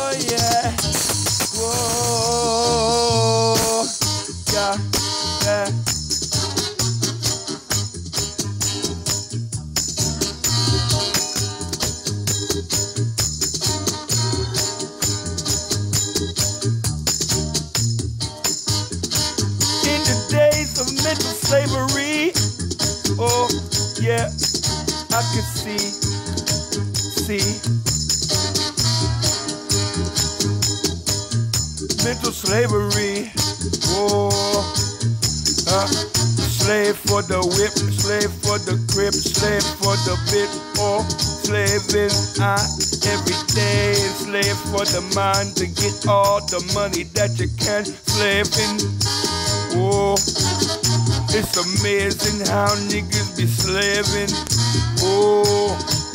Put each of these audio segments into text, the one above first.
yeah. Whoa, yeah, yeah. In the days of mental slavery, oh, yeah, I could see. Mental slavery, oh, slave for the whip, slave for the grip, slave for the bit, oh, slaving, every day, slave for the mind to get all the money that you can, slaving, oh, it's amazing how niggas be slaving, oh,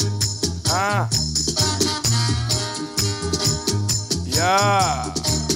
yeah,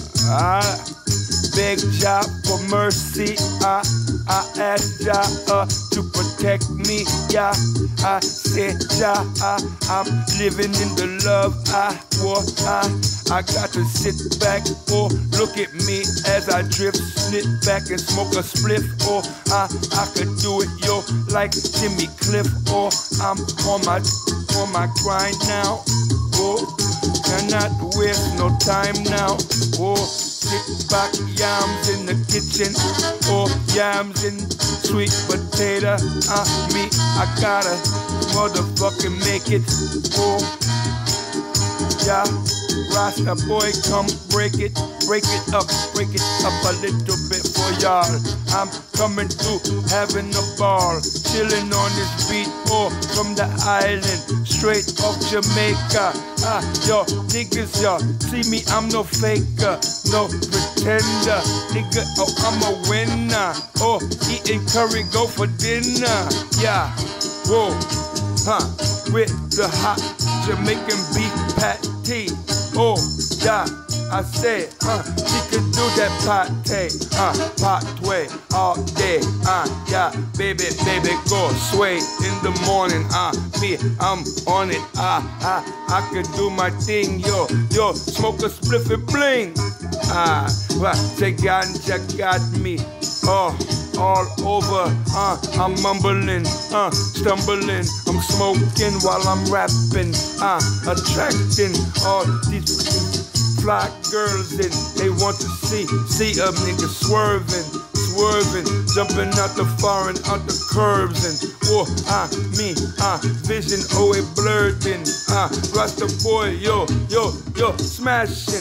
beg Jah for mercy, I ask Jah to protect me, yeah, I said Jah, I'm living in the love I got to sit back, oh, look at me as I drift, slip back and smoke a spliff, oh, I could do it, yo, like Jimmy Cliff, oh, I'm on my grind now, oh, cannot waste no time now, oh, sit back, yams in the kitchen, oh, yams and sweet potato, me, I gotta motherfucking make it, oh, yeah, Rasta boy, come break it up a little bit for y'all. I'm coming through, having a ball, chilling on this beat, oh, from the island, straight off Jamaica. Yo, niggas, y'all, see me, I'm no faker, no pretender, nigga, oh, I'm a winner, oh, eating curry, go for dinner, yeah, whoa, with the hot Jamaican beef patty, oh, yeah, I said, she could do that patway all day, yeah, baby, go sway in the morning, me, I'm on it, I could do my thing, yo, smoke a spliff and bling, say ganja got me, oh, all over, I'm mumbling, stumbling, I'm smoking while I'm rapping, attracting all these fly girls and they want to see a nigga swerving, jumping out the foreign, out the curves and, oh, vision, oh, it blurred in, Rasta boy, yo, smashing,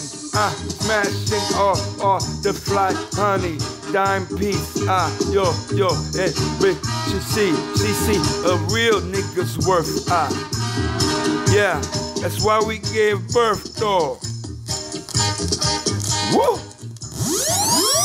all the fly honey, dime piece, yo, you see, a real nigga's worth, yeah, that's why we gave birth, though. Woo!